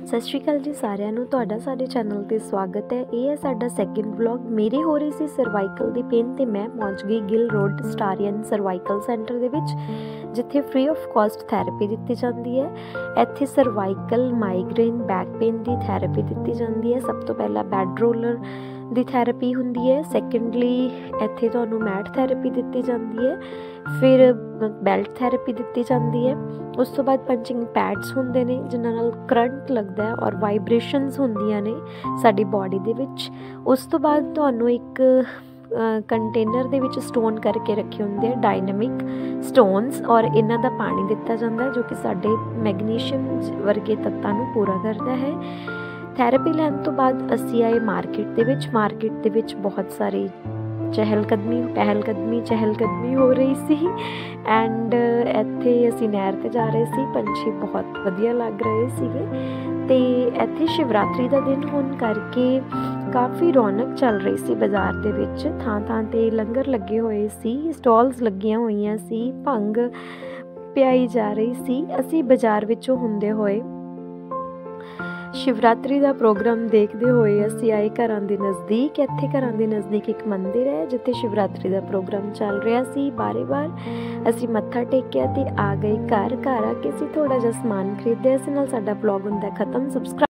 सत श्री अकाल जी सारिਆਂ ਨੂੰ ਤੁਹਾਡਾ ਸਾਡੇ ਚੈਨਲ ਤੇ ਸਵਾਗਤ ਹੈ। ਇਹ ਹੈ ਸਾਡਾ ਸੈਕਿੰਡ ਵਲੌਗ। ਮੇਰੇ ਹੋ ਰਹੀ ਸੀ ਸਰਵਾਈਕਲ ਦੀ ਪੇਨ ਤੇ ਮੈਂ ਪਹੁੰਚ ਗਈ ਗਿਲ ਰੋਡ ਸਟਾਰੀਅਨ ਸਰਵਾਈਕਲ ਸੈਂਟਰ ਦੇ ਵਿੱਚ, ਜਿੱਥੇ ਫ੍ਰੀ ਆਫ ਕਾਸਟ ਥੈਰੇਪੀ ਦਿੱਤੀ ਜਾਂਦੀ ਹੈ। ਇੱਥੇ ਸਰਵਾਈਕਲ, ਮਾਈਗ੍ਰੇਨ, ਬੈਕ ਪੇਨ ਦੀ ਥੈਰੇਪੀ ਦਿੱਤੀ ਜਾਂਦੀ ਹੈ। ਸਭ ਤੋਂ ਪਹਿਲਾਂ ਬੈਡ ਰੋਲਰ ਦੀ ਥੈਰੇਪੀ ਹੁੰਦੀ ਹੈ। ਸੈਕੰਡਲੀ ਇੱਥੇ ਤੁਹਾਨੂੰ ਮੈਟ ਥੈਰੇਪੀ ਦਿੱਤੀ ਜਾਂਦੀ ਹੈ। ਫਿਰ ਬੈਲਟ ਥੈਰੇਪੀ ਦਿੱਤੀ ਜਾਂਦੀ ਹੈ। ਉਸ ਤੋਂ ਬਾਅਦ ਪੰਚਿੰਗ ਪੈਡਸ ਹੁੰਦੇ ਨੇ ਜਿਨ੍ਹਾਂ ਨਾਲ ਕਰੰਟ ਲੱਗਦਾ ਹੈ ਔਰ ਵਾਈਬ੍ਰੇਸ਼ਨਸ ਹੁੰਦੀਆਂ ਨੇ ਸਾਡੀ ਬਾਡੀ ਦੇ ਵਿੱਚ। ਉਸ ਤੋਂ ਬਾਅਦ ਤੁਹਾਨੂੰ ਇੱਕ ਕੰਟੇਨਰ ਦੇ ਵਿੱਚ ਸਟੋਨ ਕਰਕੇ ਰੱਖੇ ਹੁੰਦੇ ਆ ਡਾਇਨਾਮਿਕ ਸਟੋਨਸ, ਔਰ ਇਹਨਾਂ ਦਾ ਪਾਣੀ ਦਿੱਤਾ ਜਾਂਦਾ ਜੋ ਕਿ ਸਾਡੇ ਮੈਗਨੀਸ਼ੀਅਮ ਵਰਗੇ ਤੱਤਾਂ ਨੂੰ ਪੂਰਾ ਕਰਦਾ ਹੈ। ਥੈਰੇਪੀ ਲੈਣ ਤੋਂ ਬਾਅਦ ਅਸੀਂ ਆਏ ਮਾਰਕੀਟ ਦੇ ਵਿੱਚ ਬਹੁਤ ਸਾਰੀ ਚਹਿਲ ਕਦਮੀ ਹੋ ਰਹੀ ਸੀ। ਐਂਡ ਇੱਥੇ ਅਸੀਂ ਨਹਿਰ 'ਤੇ ਜਾ ਰਹੇ ਸੀ। ਪੰਛੀ ਬਹੁਤ ਵਧੀਆ ਲੱਗ ਰਹੇ ਸੀਗੇ ਅਤੇ ਇੱਥੇ ਸ਼ਿਵਰਾਤਰੀ ਦਾ ਦਿਨ ਹੋਣ ਕਰਕੇ ਕਾਫੀ ਰੌਣਕ ਚੱਲ ਰਹੀ ਸੀ ਬਾਜ਼ਾਰ ਦੇ ਵਿੱਚ। ਥਾਂ 'ਤੇ ਲੰਗਰ ਲੱਗੇ ਹੋਏ ਸੀ, ਸਟਾਲਸ ਲੱਗੀਆਂ ਹੋਈਆਂ ਸੀ, ਭੰਗ ਪਿਆਈ ਜਾ ਰਹੀ ਸੀ। ਅਸੀਂ ਬਾਜ਼ਾਰ ਵਿੱਚੋਂ ਹੁੰਦੇ ਹੋਏ ਸ਼ਿਵਰਾਤਰੀ ਦਾ ਪ੍ਰੋਗਰਾਮ ਦੇਖਦੇ ਹੋਏ ਅਸੀਂ ਆਏ ਘਰਾਂ ਦੇ ਨਜ਼ਦੀਕ। ਇੱਥੇ ਘਰਾਂ ਦੇ ਨਜ਼ਦੀਕ ਇੱਕ ਮੰਦਿਰ ਹੈ ਜਿੱਥੇ ਸ਼ਿਵਰਾਤਰੀ ਦਾ ਪ੍ਰੋਗਰਾਮ ਚੱਲ ਰਿਹਾ ਸੀ। ਬਾਰ ਅਸੀਂ ਮੱਥਾ ਟੇਕਿਆ ਤੇ ਆ ਗਏ ਘਰ ਆ ਕੇ ਅਸੀਂ ਥੋੜ੍ਹਾ ਜਿਹਾ ਸਮਾਨ ਖਰੀਦਿਆ। ਇਸ ਨਾਲ ਸਾਡਾ ਵਲੌਗ ਹੁੰਦਾ ਖਤਮ। ਸਬਸਕ੍ਰਾਈਬ